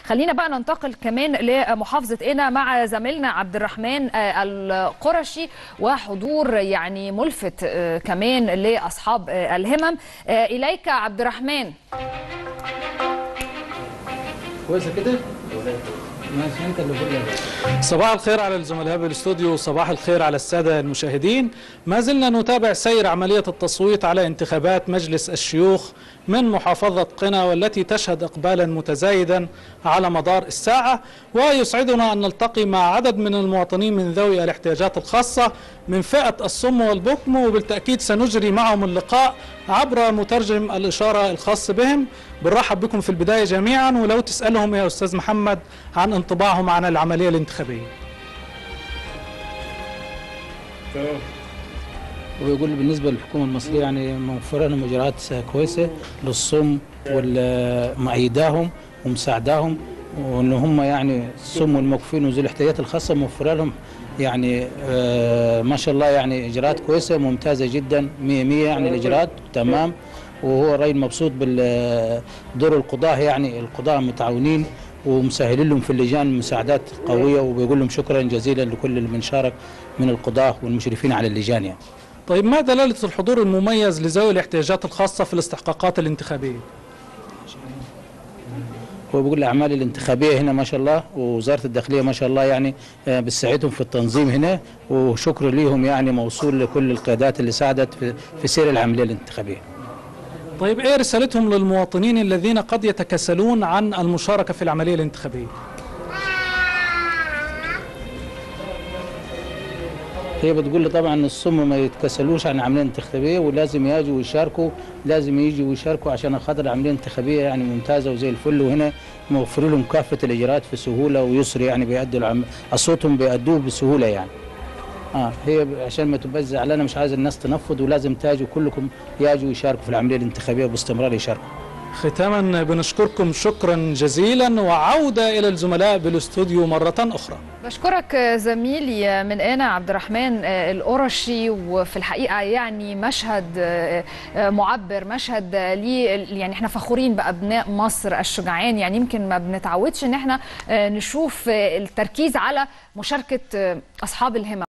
خلينا بقى ننتقل كمان لمحافظة قنا مع زميلنا عبد الرحمن القرشي، وحضور يعني ملفت كمان لأصحاب الهمم. إليك عبد الرحمن. كويسة كده؟ صباح الخير على الزملاء بالاستوديو، صباح الخير على السادة المشاهدين. ما زلنا نتابع سير عملية التصويت على انتخابات مجلس الشيوخ من محافظة قنا، والتي تشهد إقبالا متزايدا على مدار الساعة. ويسعدنا أن نلتقي مع عدد من المواطنين من ذوي الاحتياجات الخاصة من فئة الصم والبكم، وبالتأكيد سنجري معهم اللقاء عبر مترجم الإشارة الخاص بهم. بنرحب بكم في البداية جميعا، ولو تسألهم يا أستاذ محمد عن انطباعهم عن العملية الانتخابية. ويقول بالنسبة للحكومة المصرية يعني موفرة لهم إجراءات كويسة للصم ومعيداهم ومساعداهم، وإن هم يعني الصم والمكفين وذوي الاحتياجات الخاصة موفرة لهم يعني ما شاء الله يعني إجراءات كويسة ممتازة جدا 100 يعني الإجراءات تمام. وهو راجل مبسوط بالدور القضاة، يعني القضاة متعاونين ومسهلين لهم في اللجان مساعدات قوية، وبيقول لهم شكرا جزيلا لكل اللي بنشارك من القضاة والمشرفين على اللجان يعني. طيب، ما دلالة الحضور المميز لذوي الاحتياجات الخاصة في الاستحقاقات الانتخابية؟ هو بيقول الأعمال الانتخابية هنا ما شاء الله، ووزارة الداخلية ما شاء الله يعني بتساعدهم في التنظيم هنا، وشكر ليهم يعني موصول لكل القيادات اللي ساعدت في سير العملية الانتخابية. طيب، ايه رسالتهم للمواطنين الذين قد يتكاسلون عن المشاركة في العملية الانتخابية؟ هي بتقول لي طبعا الصم ما يتكسلوش عن العمليه الانتخابيه، ولازم يجوا ويشاركوا، لازم يجوا ويشاركوا عشان خاطر العمليه الانتخابيه يعني ممتازه وزي الفل. وهنا موفرين لهم كافه الاجراءات في سهوله ويسر، يعني بيأدوا اصواتهم بيأدوه بسهوله يعني. هي عشان ما تبقاش زعلانه، مش عايز الناس تنفض، ولازم تاجوا كلكم يجوا ويشاركوا في العمليه الانتخابيه وباستمرار يشاركوا. ختاما بنشكركم شكرا جزيلا، وعودة إلى الزملاء بالاستوديو مرة أخرى. بشكرك زميلي من قنا عبد الرحمن القرشي. وفي الحقيقة يعني مشهد معبر، مشهد ليه يعني احنا فخورين بأبناء مصر الشجعان. يعني يمكن ما بنتعودش ان احنا نشوف التركيز على مشاركة أصحاب الهمم.